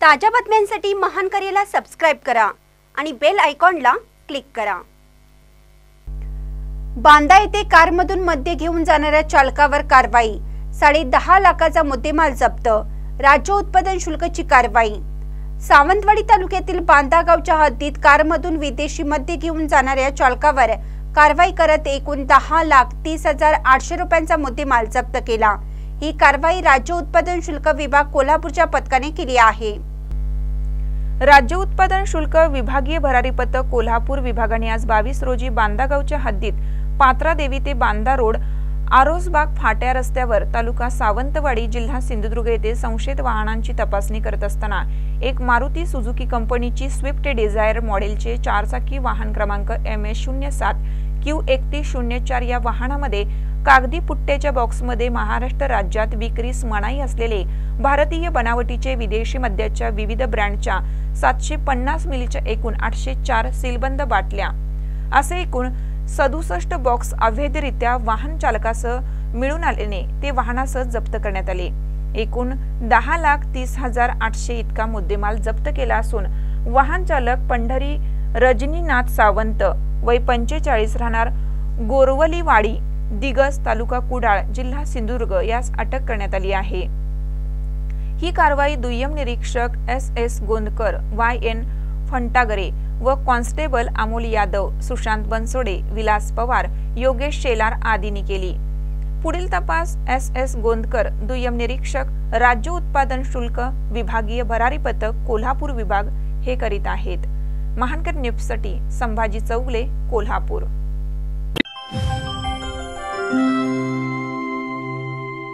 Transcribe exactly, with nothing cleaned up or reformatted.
ताज्या बातम्यांसाठी महान करेला सबस्क्राइब करा आणि बेल आयकॉनला क्लिक करा। बांदा येथे कारमधून मद्य घेऊन जाणाऱ्या चालकावर कारवाई। साडे दहा लाखाचा मुद्देमाल जप्त। राज्य उत्पादन शुल्काची कारवाई। सावंतवाडी तालुक्यातील बांदा गावच्या हद्दीत कारमधून विदेशी मद्य घेऊन जाणाऱ्या चालकावर कारवाई करत एकूण दहा लाख तीस हजार आठशे रुपयांचा मुद्देमाल जप्त केला। ही कारवाई राज्य उत्पादन शुल्क विभाग कोल्हापूरच्या पथकाने केली आहे। राज्य उत्पादन शुल्क विभागीय भरारी पथक कोल्हापूर विभागाने आज बावीस रोजी बांदा गावच्या हद्दीत पात्रा देवी ते बांदा रोड आरोसबाग फाट्या रस्त्यावर तालुका सावंतवाडी जिल्हा सिंधुदुर्ग येथे संशयित वाहनांची तपासणी करत असताना एक मारुती सुझुकी कंपनीची स्विफ्ट डिझायर मॉडेलचे चारचाकी वाहन क्रमांक एम एस शून्य सात क्यू एकतीस शून्य चार या वाहनामध्ये कागदी पुट्ट्याच्या बॉक्समध्ये महाराष्ट्र राज्यात विक्रीस मनाई असलेले भारतीय बनावटीचे विदेशी मद्याच्या विविध ब्रँडच्या सातशे पन्नास मिलीच्या एकूण आठशे चार सीलबंद बाटल्या असे एकूण सदुसष्ट बॉक्स अवैधरित्या वाहन चालकासह मिळून आल्याने ते वाहनासह जप्त करण्यात आले। एकूण दहा लाख तीस हजार आठशे इतका मुद्देमाल जप्त केला असून वाहन चालक पंढरी रजनीनाथ सावंत वय पंचेचाळीस राहणार गोरवलीवाडी दिगस तालुका कुडाळ जिल्हा सिंधुदुर्ग यास अटक करण्यात आली आहे। ही कारवाई दुय्यम निरीक्षक S S Gondkar Y N Phantagare व कॉन्स्टेबल अमोल यादव सुशांत बनसोडे विलास पवार योगेश शेलार आदींनी केली। पुढील तपास एस एस गोंदकर दुय्यम निरीक्षक राज्य उत्पादन शुल्क विभागीय भरारी पथक कोल्हापूर विभाग हे करीत आहेत। महानकर न्यूजसाठी संभाजी चौगले कोल्हापूर।